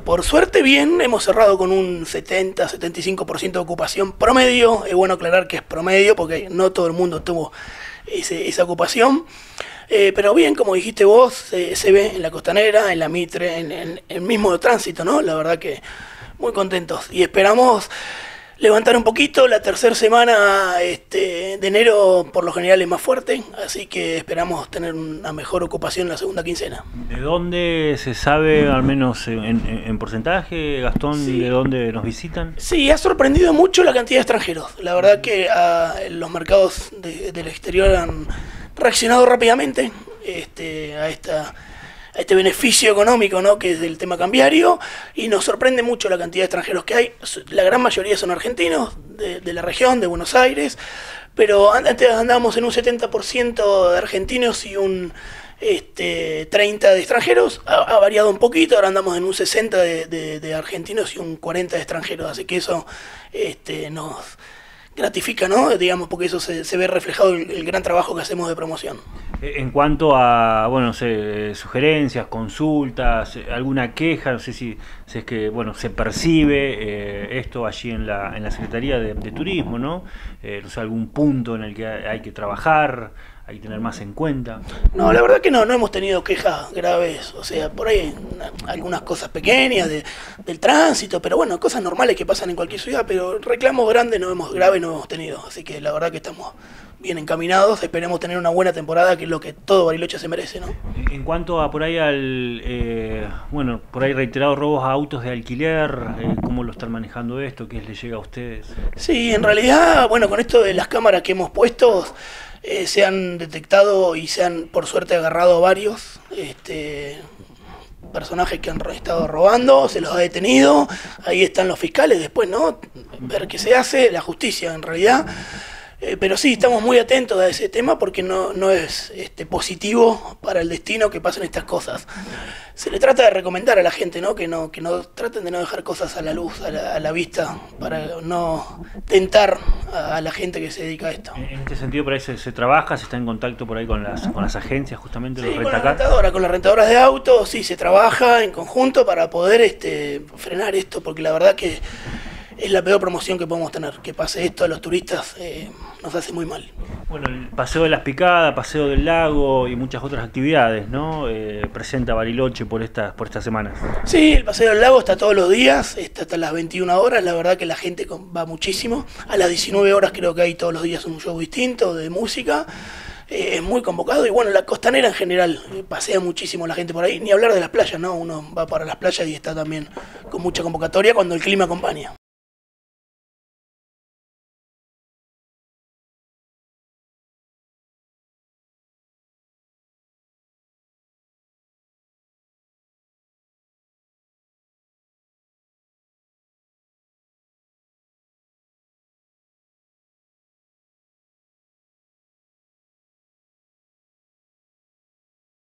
por suerte bien, hemos cerrado con un 70-75% de ocupación promedio. Es bueno aclarar que es promedio porque no todo el mundo tuvo esa ocupación. Pero bien, como dijiste vos, se ve en la Costanera, en la Mitre, en el mismo tránsito, ¿no? La verdad que muy contentos. Y esperamos levantar un poquito. La tercera semana de enero por lo general es más fuerte, así que esperamos tener una mejor ocupación en la segunda quincena. ¿De dónde se sabe, al menos en porcentaje, Gastón, sí, de dónde nos visitan? Sí, ha sorprendido mucho la cantidad de extranjeros. La verdad que los mercados del exterior han reaccionado rápidamente a este beneficio económico, ¿no?, que es del tema cambiario, y nos sorprende mucho la cantidad de extranjeros que hay. La gran mayoría son argentinos, de la región, de Buenos Aires, pero antes andábamos en un 70% de argentinos y un 30% de extranjeros. Ha variado un poquito, ahora andamos en un 60% de argentinos y un 40% de extranjeros, así que eso nos gratifica, ¿no? Digamos, porque eso se ve reflejado el gran trabajo que hacemos de promoción. En cuanto a, bueno, sugerencias, consultas, alguna queja, no sé si es que, bueno, se percibe esto allí en la Secretaría de Turismo, ¿no? No sé, algún punto en el que hay que trabajar, hay que tener más en cuenta. No, la verdad que no hemos tenido quejas graves, o sea, por ahí algunas cosas pequeñas del tránsito, pero bueno, cosas normales que pasan en cualquier ciudad, pero reclamos grandes graves no hemos tenido, así que la verdad que estamos bien encaminados, esperemos tener una buena temporada, que es lo que todo Bariloche se merece, ¿no? En cuanto a por ahí bueno, por ahí reiterados robos a autos de alquiler, ¿cómo lo están manejando esto? ¿Qué les llega a ustedes? Sí, en realidad, bueno, con esto de las cámaras que hemos puesto, se han detectado y se han, por suerte, agarrado varios personajes que han estado robando, se los ha detenido, ahí están los fiscales después, ¿no? Ver qué se hace, la justicia en realidad. Pero sí, estamos muy atentos a ese tema porque no es positivo para el destino que pasen estas cosas. Se le trata de recomendar a la gente, ¿no? Que no traten de no dejar cosas a la luz, a la vista, para no tentar a la gente que se dedica a esto. En este sentido, por ahí se trabaja, se está en contacto por ahí con las agencias, justamente, sí, los rentacar. Con las rentadoras de autos, sí, se trabaja en conjunto para poder frenar esto, porque la verdad que es la peor promoción que podemos tener. Que pase esto a los turistas nos hace muy mal. Bueno, el Paseo de las Picadas, Paseo del Lago y muchas otras actividades, ¿no? Presenta Bariloche por estas semanas. Sí, el Paseo del Lago está todos los días, está hasta las 21 horas. La verdad que la gente va muchísimo. A las 19 horas creo que hay todos los días un show distinto de música. Es muy convocado, y bueno, la Costanera en general, pasea muchísimo la gente por ahí, ni hablar de las playas, ¿no? Uno va para las playas y está también con mucha convocatoria cuando el clima acompaña.